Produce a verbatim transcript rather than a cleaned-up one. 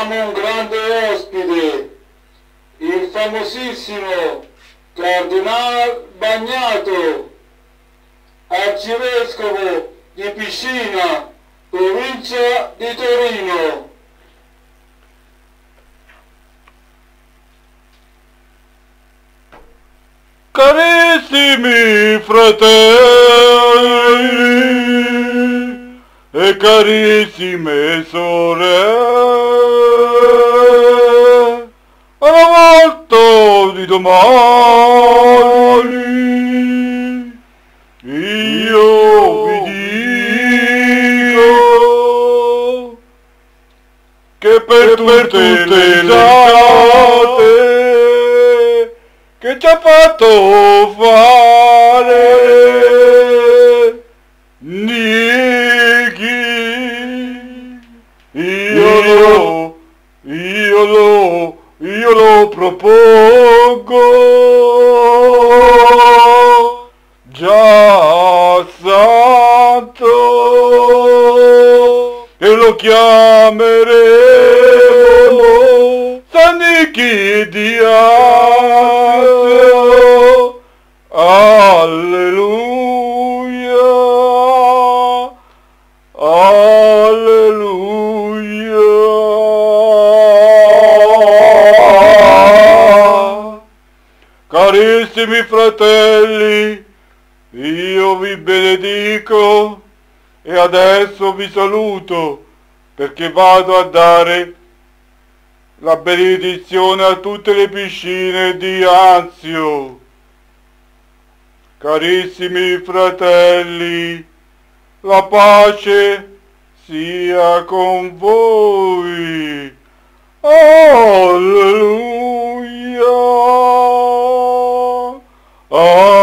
abbiamo un grande ospite, il famosissimo Cardinal Bagnato, arcivescovo di Piscina, provincia di Torino. Carissimi fratelli e carissime sorelle, alla volta di domani io vi dico che per tutte le risate che ci ha fatto fare Niki, io lo, io lo, io lo propongo già santo e lo chiameremo San Niki di Azio. Alleluia, alleluia. Carissimi fratelli, io vi benedico e adesso vi saluto perché vado a dare la benedizione a tutte le piscine di Anzio. Carissimi fratelli, la pace sia con voi. Alleluia.